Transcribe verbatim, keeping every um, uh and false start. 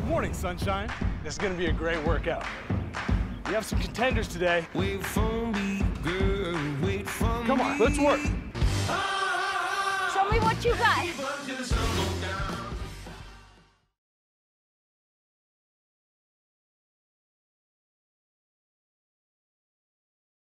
Morning, sunshine. This is gonna be a great workout. We have some contenders today. Wait for me, girl, wait for me. Come on, let's work. Show me what you got.